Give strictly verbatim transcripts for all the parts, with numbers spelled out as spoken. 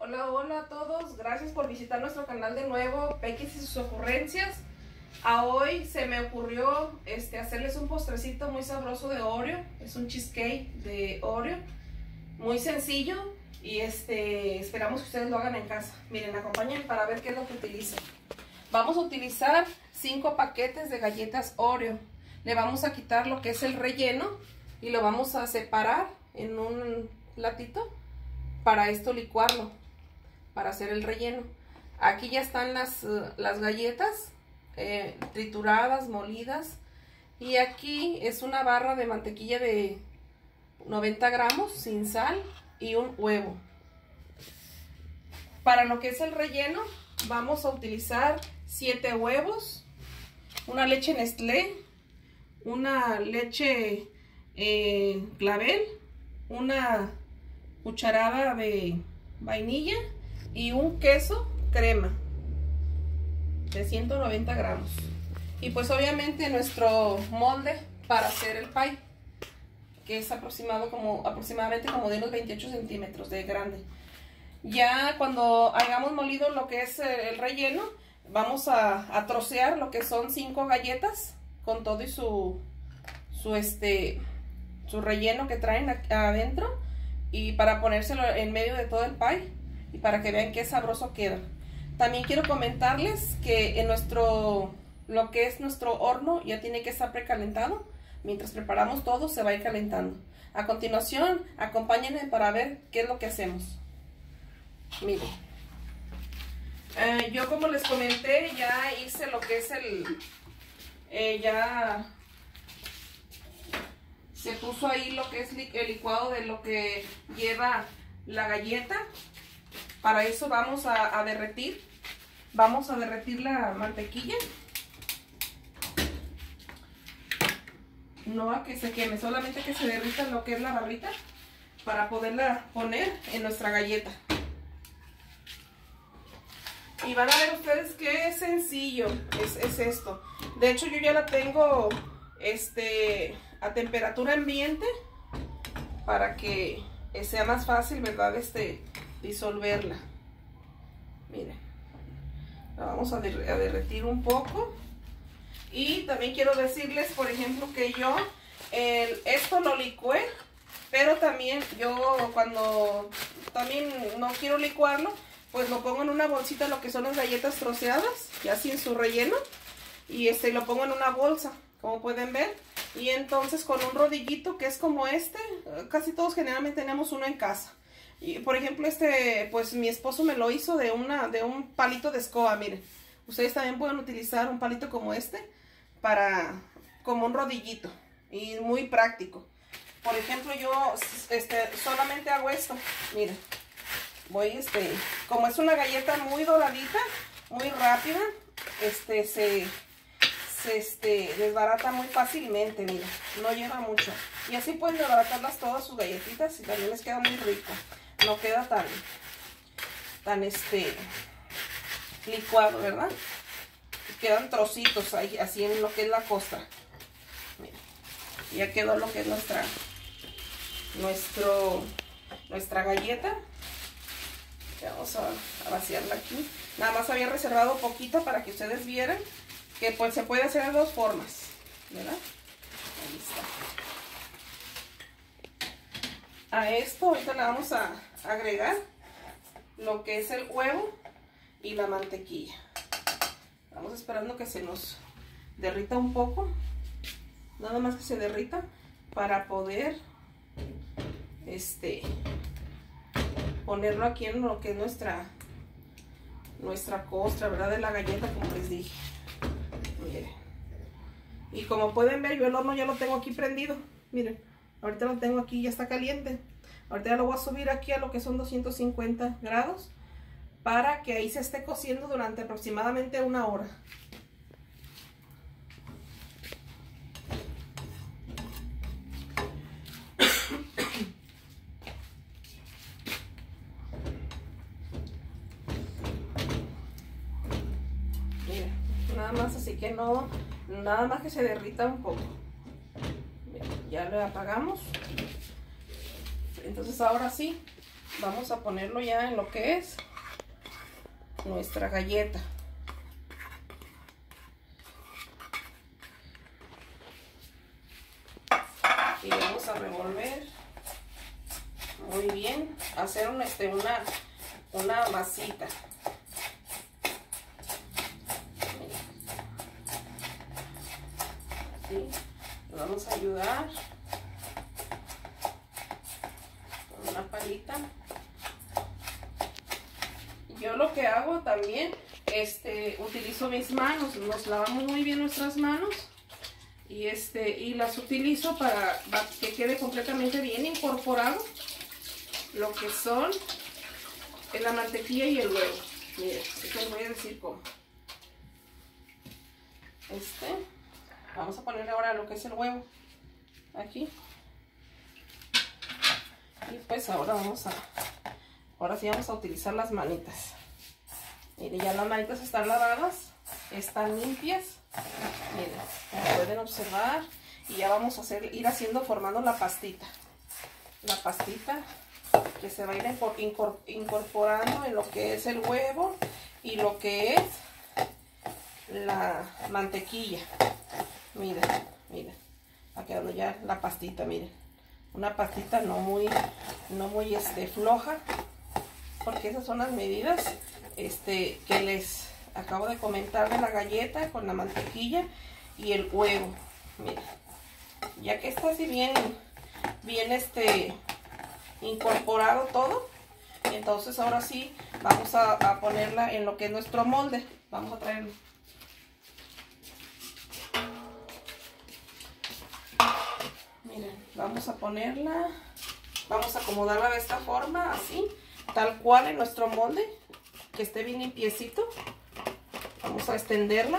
Hola, hola a todos, gracias por visitar nuestro canal de nuevo, Pequis y sus ocurrencias. A hoy se me ocurrió este, hacerles un postrecito muy sabroso de Oreo. Es un cheesecake de Oreo, muy sencillo y este, esperamos que ustedes lo hagan en casa. Miren, acompáñenme para ver qué es lo que utilizo. Vamos a utilizar cinco paquetes de galletas Oreo. Le vamos a quitar lo que es el relleno y lo vamos a separar en un platito para esto licuarlo, para hacer el relleno. Aquí ya están las, uh, las galletas eh, trituradas, molidas, y aquí es una barra de mantequilla de noventa gramos sin sal y un huevo. Para lo que es el relleno vamos a utilizar siete huevos, una leche Nestlé, una leche eh, Clavel, una cucharada de vainilla y un queso crema de ciento noventa gramos. Y pues obviamente nuestro molde para hacer el pie, que es aproximado como, aproximadamente como de unos veintiocho centímetros de grande. Ya cuando hayamos molido lo que es el relleno, vamos a, a trocear lo que son cinco galletas con todo y su, su, este, su relleno que traen adentro, y para ponérselo en medio de todo el pie y para que vean qué sabroso queda. También quiero comentarles que en nuestro, lo que es nuestro horno ya tiene que estar precalentado. Mientras preparamos todo se va a ir calentando. A continuación, acompáñenme para ver qué es lo que hacemos. Miren, eh, yo como les comenté ya hice lo que es el, eh, ya se puso ahí lo que es el licuado de lo que lleva la galleta. Para eso vamos a, a derretir, vamos a derretir la mantequilla. No a que se queme, solamente que se derrita lo que es la barrita para poderla poner en nuestra galleta. Y van a ver ustedes qué sencillo es, es esto. De hecho yo ya la tengo este, a temperatura ambiente para que sea más fácil, ¿verdad? Este, disolverla. Miren, la vamos a, der a derretir un poco. Y también quiero decirles, por ejemplo, que yo el, esto lo licué, pero también yo cuando también no quiero licuarlo, pues lo pongo en una bolsita, lo que son las galletas troceadas, ya sin su relleno, y este lo pongo en una bolsa, como pueden ver. Y entonces con un rodillito que es como este, casi todos generalmente tenemos uno en casa. Y por ejemplo este, pues mi esposo me lo hizo de, una, de un palito de escoba, miren. Ustedes también pueden utilizar un palito como este, para, como un rodillito, y muy práctico. Por ejemplo yo este, solamente hago esto, miren. Voy, este, como es una galleta muy doradita, muy rápida, este, se... Se este, desbarata muy fácilmente, mira, no lleva mucho. Y así pueden desbaratarlas todas sus galletitas y también les queda muy rico. No queda tan, tan este, licuado, ¿verdad? Quedan trocitos ahí, así en lo que es la costra. Mira, ya quedó lo que es nuestra, nuestro, nuestra galleta. Vamos a, a vaciarla aquí. Nada más había reservado poquito para que ustedes vieran que pues se puede hacer de dos formas, ¿verdad? Ahí está. A esto ahorita le vamos a agregar lo que es el huevo y la mantequilla. Vamos esperando que se nos derrita un poco, nada más que se derrita para poder este ponerlo aquí en lo que es nuestra nuestra costra, ¿verdad? De la galleta, como les dije. Miren. Y como pueden ver, yo el horno ya lo tengo aquí prendido. Miren, ahorita lo tengo aquí, ya está caliente. Ahorita ya lo voy a subir aquí a lo que son doscientos cincuenta grados para que ahí se esté cociendo durante aproximadamente una hora. Miren, nada más, así que no, nada más que se derrita un poco. Miren, ya lo apagamos. Entonces ahora sí, vamos a ponerlo ya en lo que es nuestra galleta. Y vamos a revolver muy bien, hacer un, este, una, una masita. ¿Sí? Le vamos a ayudar con una palita. Yo lo que hago también, este, utilizo mis manos, nos lavamos muy bien nuestras manos y este, y las utilizo para que quede completamente bien incorporado lo que son la mantequilla y el huevo. Miren, les voy a decir cómo. Este, vamos a poner ahora lo que es el huevo aquí. Y pues ahora vamos a, ahora sí vamos a utilizar las manitas. Miren, ya las manitas están lavadas, están limpias. Miren, como pueden observar. Y ya vamos a hacer, ir haciendo, formando la pastita. La pastita que se va a ir incorporando en lo que es el huevo y lo que es la mantequilla. Miren, miren, va quedando ya la pastita, miren. Una pastita no muy, no muy este, floja, porque esas son las medidas este, que les acabo de comentar de la galleta con la mantequilla y el huevo. Miren, ya que está así bien, bien este, incorporado todo, entonces ahora sí vamos a, a ponerla en lo que es nuestro molde. Vamos a traerlo. Miren, vamos a ponerla, vamos a acomodarla de esta forma, así, tal cual en nuestro molde, que esté bien limpiecito. Vamos a extenderla.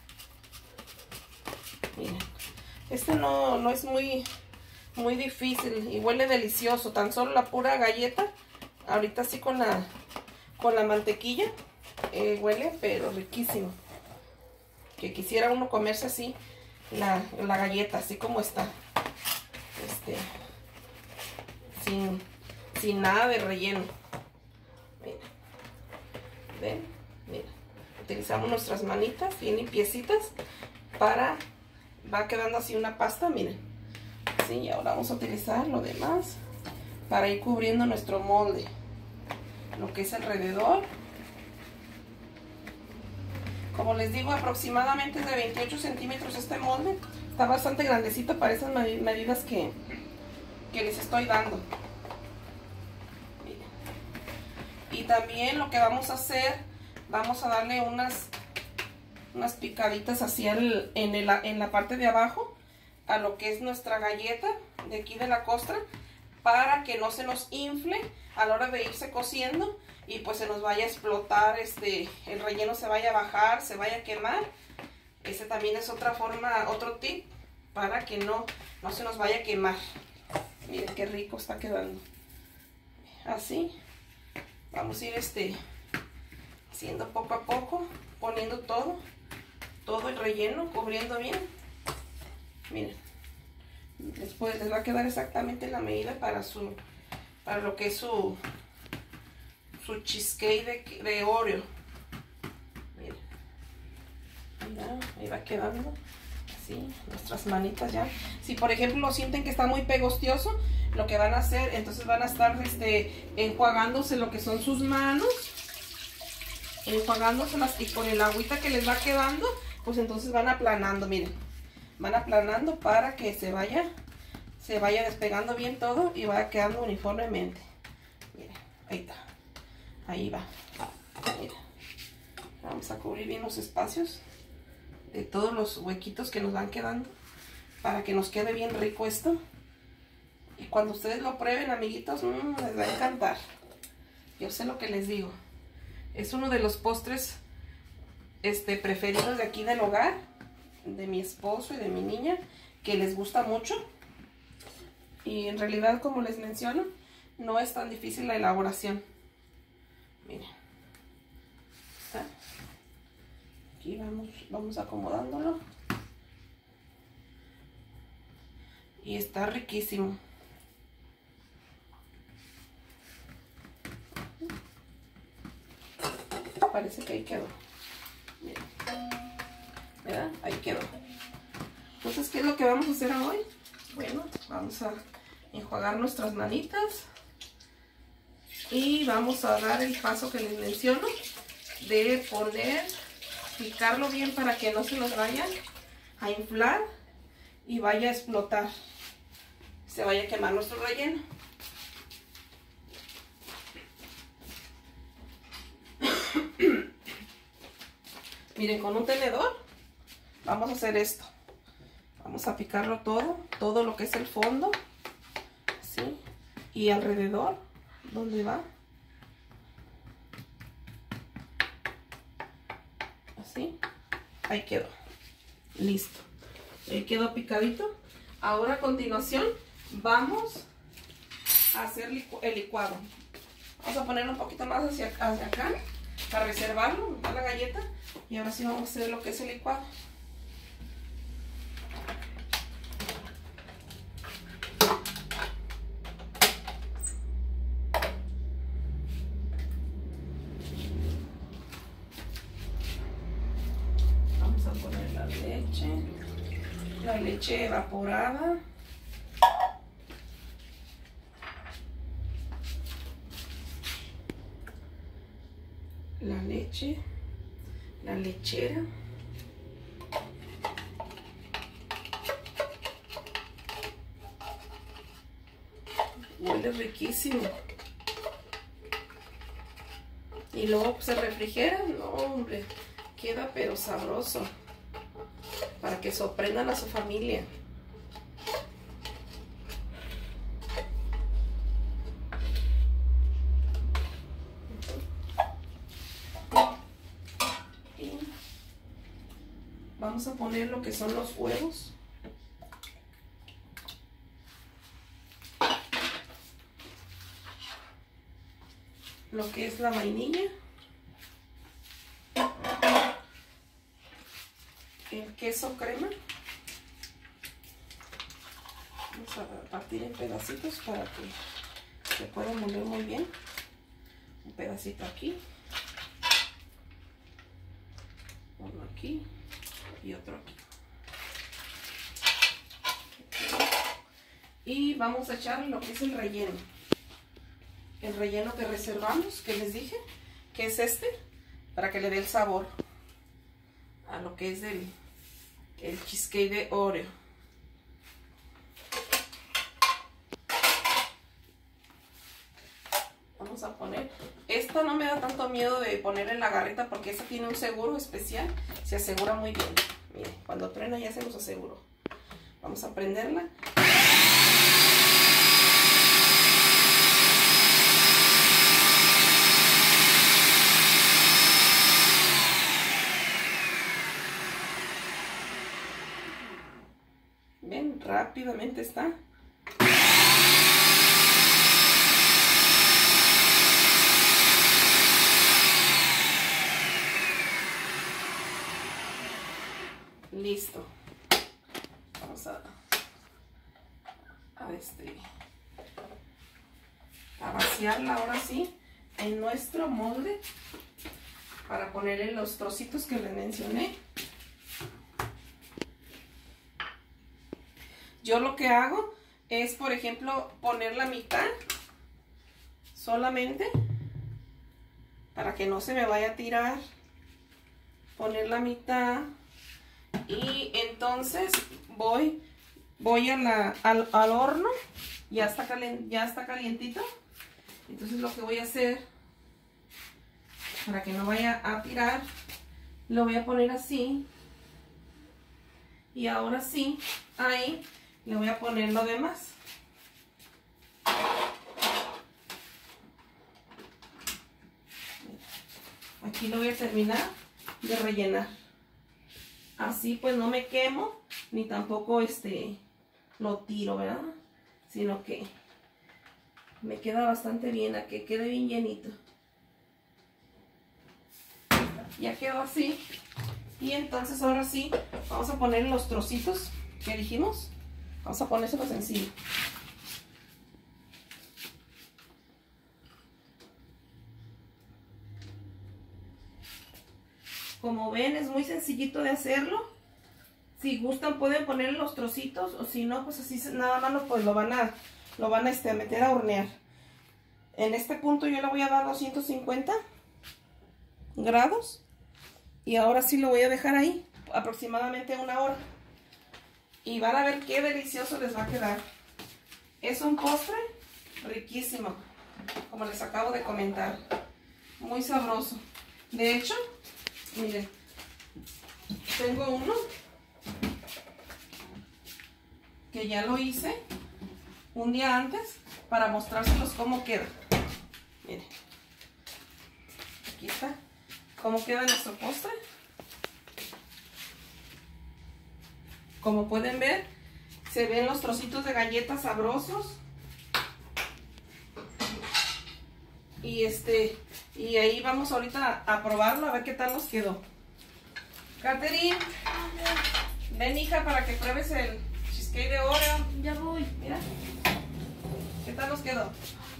Miren, este no, no es muy, muy difícil y huele delicioso, tan solo la pura galleta, ahorita sí con la, con la mantequilla, eh, huele pero riquísimo. Que quisiera uno comerse así la, la galleta, así como está. Este, sin, sin nada de relleno. Mira, ven, mira, utilizamos nuestras manitas bien limpiecitas para, va quedando así una pasta, miren. Sí, y ahora vamos a utilizar lo demás para ir cubriendo nuestro molde, lo que es alrededor. Como les digo, aproximadamente de veintiocho centímetros este molde. Está bastante grandecito para esas medidas que, que les estoy dando. Miren. Y también lo que vamos a hacer, vamos a darle unas, unas picaditas hacia el, en, el, en la parte de abajo a lo que es nuestra galleta de aquí de la costra, para que no se nos infle a la hora de irse cociendo y pues se nos vaya a explotar, este, el relleno se vaya a bajar, se vaya a quemar. Ese también es otra forma, otro tip para que no, no se nos vaya a quemar. Miren qué rico está quedando. Así vamos a ir este, haciendo poco a poco, poniendo todo, todo el relleno, cubriendo bien. Miren, después les va a quedar exactamente la medida para su, para lo que es su, su cheesecake de, de Oreo. Miren, mira, ahí va quedando así, nuestras manitas ya. Si por ejemplo lo sienten que está muy pegostioso, lo que van a hacer, entonces van a estar este, enjuagándose lo que son sus manos, enjuagándoselas, y con el agüita que les va quedando, pues entonces van aplanando, miren. Van aplanando para que se vaya, se vaya despegando bien todo y vaya quedando uniformemente. Miren, ahí está. Ahí va. Mira. Vamos a cubrir bien los espacios de todos los huequitos que nos van quedando para que nos quede bien rico esto. Y cuando ustedes lo prueben, amiguitos, mmm, les va a encantar. Yo sé lo que les digo. Es uno de los postres este, preferidos de aquí del hogar, de mi esposo y de mi niña, que les gusta mucho. Y en realidad, como les menciono, no es tan difícil la elaboración. Miren, ¿está? Aquí vamos, vamos acomodándolo. Y está riquísimo. parece que ahí quedó. Miren. ¿Verdad? Ahí quedó. Entonces, ¿qué es lo que vamos a hacer hoy? Bueno, vamos a enjuagar nuestras manitas y vamos a dar el paso que les menciono de poner, picarlo bien para que no se nos vaya a inflar y vaya a explotar, se vaya a quemar nuestro relleno. Miren, con un tenedor vamos a hacer esto. Vamos a picarlo todo, todo lo que es el fondo, así, y alrededor, donde va, así, ahí quedó, listo, ahí quedó picadito. Ahora a continuación vamos a hacer licu el licuado. Vamos a ponerlo un poquito más hacia, hacia acá, para reservarlo, meter la galleta, y ahora sí vamos a hacer lo que es el licuado. La leche evaporada, la leche, la lechera, huele riquísimo. Y luego se refrigera, no hombre, queda pero sabroso, para que sorprendan a su familia. Y vamos a poner lo que son los huevos. Lo que es la vainilla. El queso crema. Vamos a partir en pedacitos para que se pueda moler muy bien. Un pedacito aquí, uno aquí y otro aquí. Y vamos a echar lo que es el relleno. El relleno que reservamos, que les dije, que es este, para que le dé el sabor a lo que es el, el cheesecake de Oreo. Vamos a poner, esta no me da tanto miedo de poner en la garrita porque esta tiene un seguro especial, se asegura muy bien. Miren, cuando truena ya se nos aseguró. Vamos a prenderla. Ven, rápidamente está. Listo. Vamos a, a, este, a vaciarla ahora sí en nuestro molde para ponerle los trocitos que les mencioné. Yo lo que hago es, por ejemplo, poner la mitad solamente para que no se me vaya a tirar. Poner la mitad y entonces voy voy a la, al, al horno. Ya está, calent, ya está calientito. Entonces lo que voy a hacer, para que no vaya a tirar, lo voy a poner así. Y ahora sí, ahí le voy a poner lo demás. Aquí lo voy a terminar de rellenar. Así pues no me quemo, ni tampoco este lo tiro, ¿verdad? Sino que me queda bastante bien, a que quede bien llenito. Ya quedó así. Y entonces ahora sí, vamos a poner los trocitos que dijimos. Vamos a ponérselos encima. Como ven, es muy sencillito de hacerlo. Si gustan pueden ponerle los trocitos, o si no, pues así nada más lo, pues lo van a, lo van a, este, a meter a hornear. En este punto yo le voy a dar doscientos cincuenta grados. Y ahora sí lo voy a dejar ahí aproximadamente una hora. Y van a ver qué delicioso les va a quedar. Es un postre riquísimo, como les acabo de comentar. Muy sabroso. De hecho, miren, tengo uno que ya lo hice un día antes para mostrárselos cómo queda. Miren, aquí está cómo queda nuestro postre. Como pueden ver, se ven los trocitos de galletas sabrosos. Y este, y ahí vamos ahorita a probarlo, a ver qué tal nos quedó. Catherine, ven hija para que pruebes el cheesecake de Oreo. Ya voy. Mira, ¿qué tal nos quedó?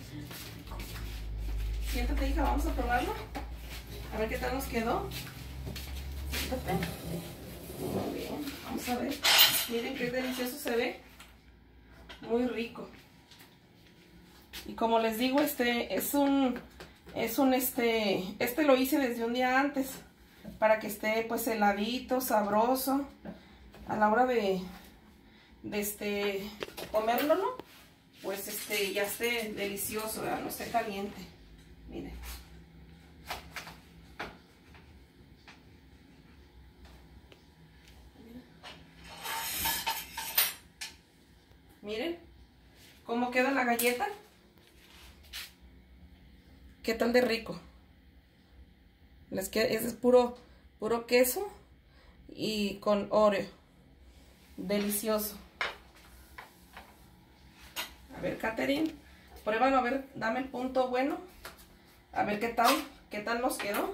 Siéntate hija, vamos a probarlo. A ver qué tal nos quedó. Siéntate. Muy bien, vamos a ver. Miren qué delicioso se ve. Muy rico. Y como les digo, este es un, es un, este, este lo hice desde un día antes, para que esté pues heladito, sabroso, a la hora de, de este, comérnoslo, pues este, ya esté delicioso, ¿verdad? No esté caliente. Miren. Miren cómo queda la galleta. ¿Qué tal de rico? Les queda, ese es puro, puro queso y con Oreo. Delicioso. A ver, Catherine, pruébalo, a ver, dame el punto bueno. A ver qué tal, qué tal nos quedó.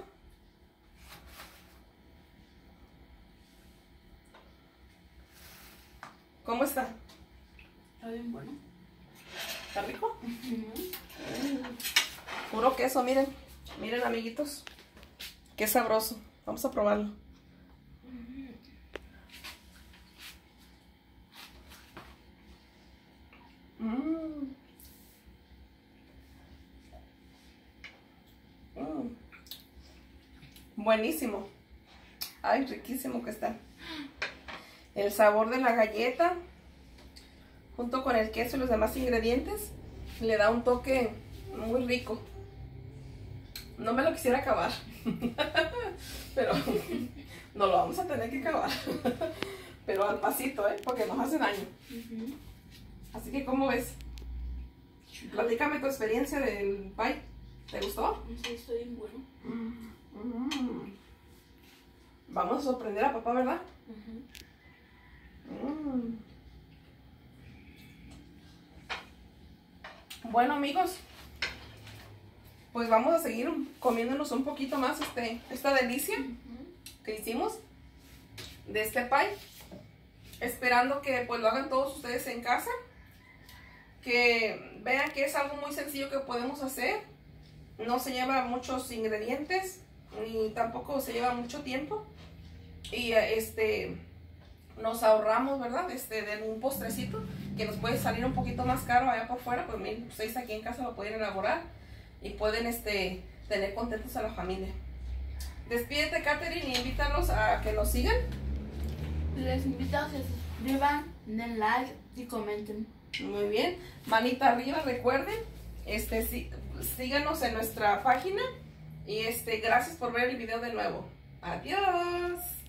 ¿Cómo está? Está bien bueno. ¿Está rico? Uh-huh. Mm. Puro queso, miren. Miren, amiguitos. Qué sabroso. Vamos a probarlo. Mm. Mm. Buenísimo. Ay, riquísimo que está. El sabor de la galleta junto con el queso y los demás ingredientes le da un toque muy rico. No me lo quisiera acabar, pero no lo vamos a tener que acabar. Pero al pasito, ¿eh? Porque nos hace daño. Uh-huh. Así que, ¿cómo ves? Platícame tu experiencia del pie. ¿Te gustó? Sí, estoy bien bueno. Mm. Vamos a sorprender a papá, ¿verdad? Uh-huh. Mm. Bueno, amigos, pues vamos a seguir comiéndonos un poquito más este, esta delicia uh-huh. que hicimos de este pie. Esperando que pues lo hagan todos ustedes en casa. Que vean que es algo muy sencillo que podemos hacer. No se lleva muchos ingredientes, ni tampoco se lleva mucho tiempo. Y este nos ahorramos, ¿verdad? Este, de un postrecito que nos puede salir un poquito más caro allá por fuera. Pues miren, ustedes aquí en casa lo pueden elaborar y pueden este, tener contentos a la familia. Despídete, Catherine, y invítalos a que nos sigan. Les invito a que se suscriban, den like y comenten. Muy bien, manita arriba, recuerden, este, sí, síganos en nuestra página y este, gracias por ver el video de nuevo. Adiós.